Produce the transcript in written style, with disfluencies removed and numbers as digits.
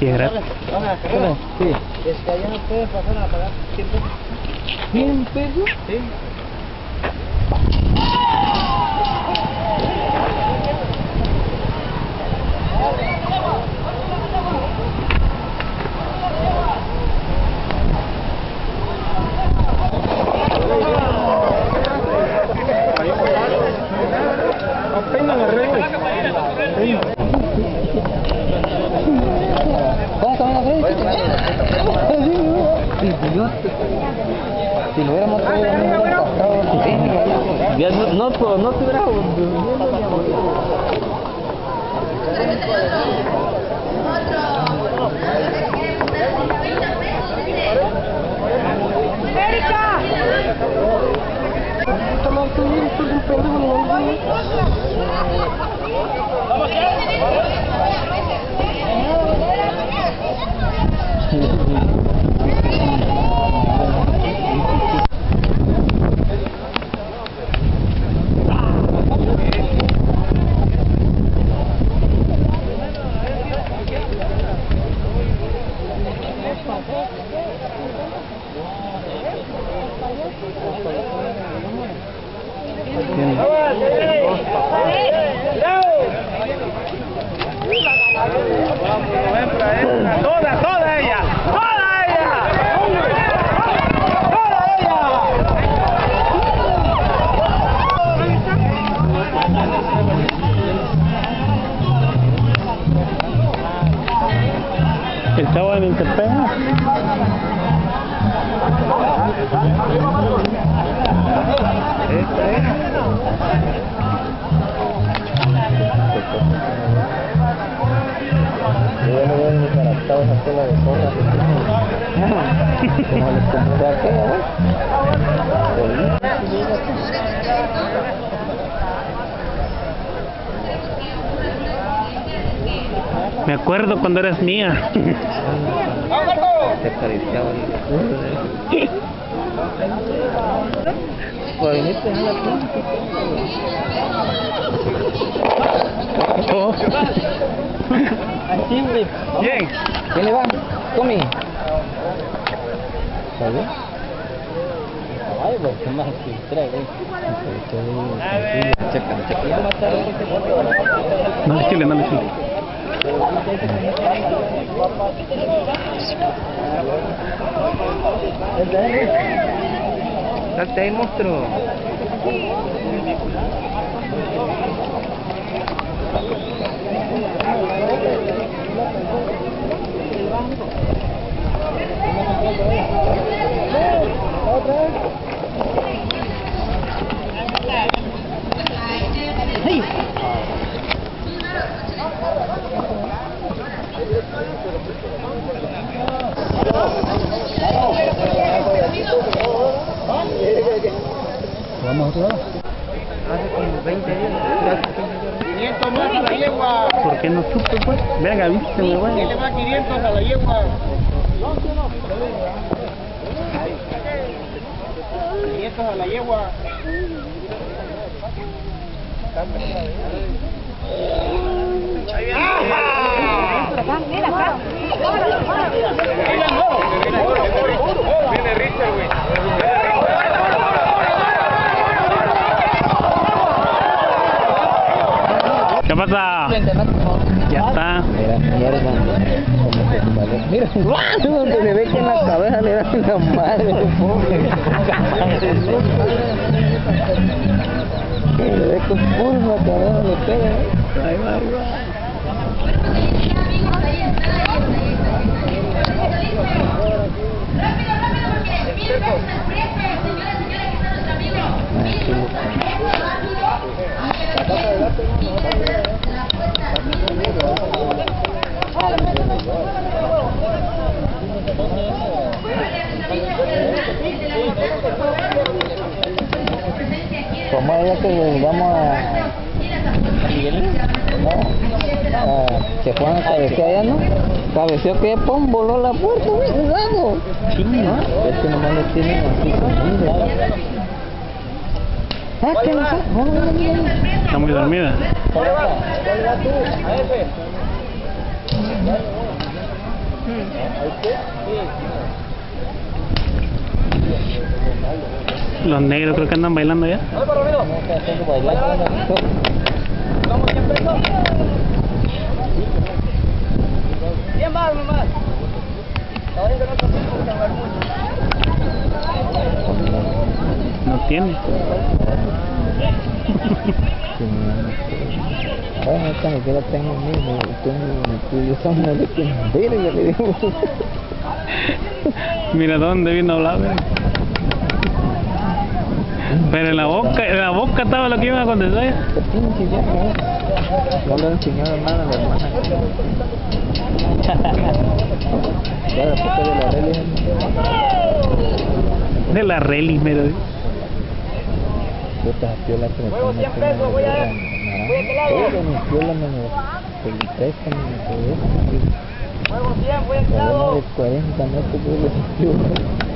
Sí, es gratis. Sí. Es que allá no puedes pasar a pagar 100 pesos. ¿100 pesos? Sí. Apenas la regla. ¿Cómo camina Freddy? Si lo hubiéramos traído, no hubiera pasado. Ya no te hubiera Estaba en Interpena. Yo no veo ni conectado esa tela de zorra. Como les conté aquella vez. Me acuerdo cuando eras mía. Te acariciaban. Pues viniste a la clínica. Oh. Así, güey. Bien. ¿Quién le va? Tommy. ¿Sabes? Ay, güey, ¿qué más que trae, güey? Checa. Ya más tarde. No le chile, no le chile. Salte ahí, monstruo. ¿Vamos a otro lado? Hace como 20 días. 500 más a la yegua. ¿Por qué no supe, pues? Venga, vísteme, güey. ¿Quién le va 500 a la yegua? 500 a la yegua. Mira acá. Viene Richard, güey. ¿Qué pasa? Ya está. Mira, mierda. Mira, donde se ve que en la cabeza le da la madre, pobre. Se ve que pulma, cabrón, le pega. Ahí va, ahí va. Como es que vamos a... No, que Juan cabeceó allá, ¿no? Cabeceó que pum, voló la puerta, güey, jugado. Chinga. Es que nomás lo tienen así conmigo. Ah, ¿qué no sé? Está muy dormida. Los negros creo que andan bailando ya. Bien más, nomás. No tiene. Bueno, esta me queda tengo mismo, tengo mi tuyo, son no le quieren verga, le digo. Mira dónde vino a hablar, ¿eh? Pero en la boca estaba lo que iba a contestar. Qué pinche ya, ¿no? No le he enseñado nada a la hermana. Ya la puta de la religión. De la reli, mira. Yo te piola que me pone aquí en la naranja. Todo mi piola menos el préstamo, me todo eso. Juego 100, voy a Pero no de 40 metros, yo le